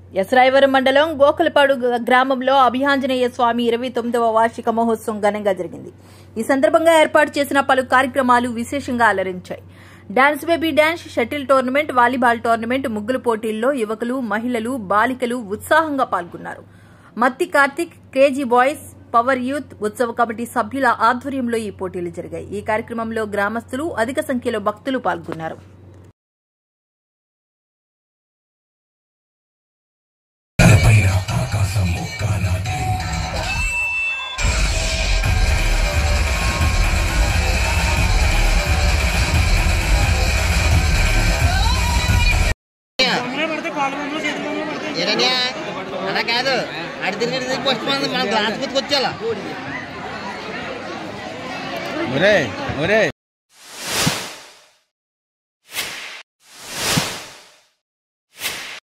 ఎస్రాయవరం మండలం గోకలపాడు గ్రామంలో అభియాంజనేయ స్వామి 29వ వార్షిక మహోత్సవం ఘనంగా జరిగింది. ఈ సందర్భంగా ఏర్పాటు చేసిన పలు కార్యక్రమాలు విశేషంగా అలరించాయి. Dance baby dance, shuttle tournament, volleyball tournament, ముగ్గులు పోటీల్లో యువకులు, మహిళలు, బాలికలు ఉత్సాహంగా పాల్గొన్నారు. Matti Karthik, crazy boys, power youth ఉత్సవ కమిటీ సభ్యుల ఆధ్వర్యంలో ఈ పోటీలు జరిగాయి. ఈ కార్యక్రమంలో గ్రామస్తులు, అధిక సంఖ్యలో భక్తులు పాల్గొన్నారు. అలా కాదు, అడి తిరిగి పోస్ట్ మన గ్లాస్ గుర్తుకొచ్చేలా.